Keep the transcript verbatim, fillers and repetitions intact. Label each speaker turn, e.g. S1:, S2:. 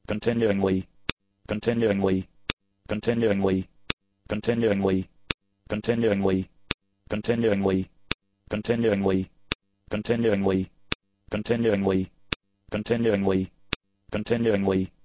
S1: continuingly, continuingly, continuingly, continuingly, continuingly, continuingly, continuingly, continuingly, continuingly, continuingly, continuingly,